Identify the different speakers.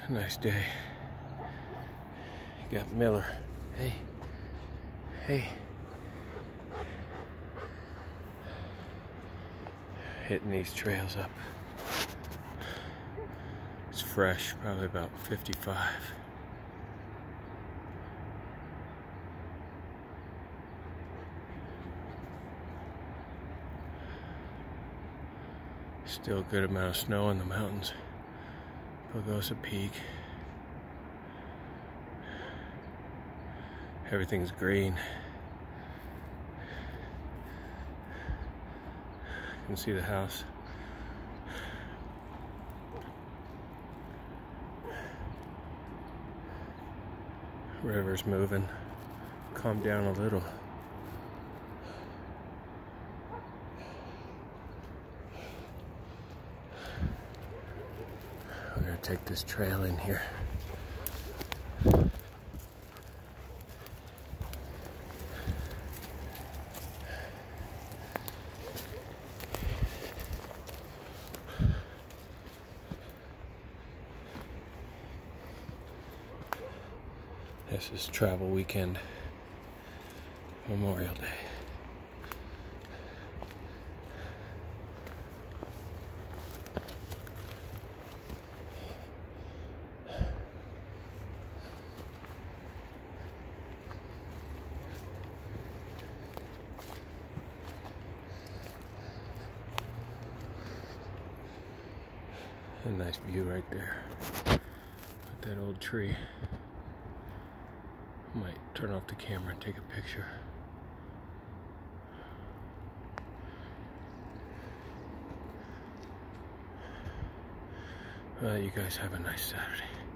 Speaker 1: Nice day. You got Miller. Hey. Hey. Hitting these trails up. It's fresh, probably about 55. Still a good amount of snow in the mountains. Pagosa Peak. Everything's green. You can see the house. River's moving. Calm down a little. We're gonna take this trail in here. This is travel weekend, Memorial Day. A nice view right there with that old tree. Might turn off the camera and take a picture. You guys have a nice Saturday.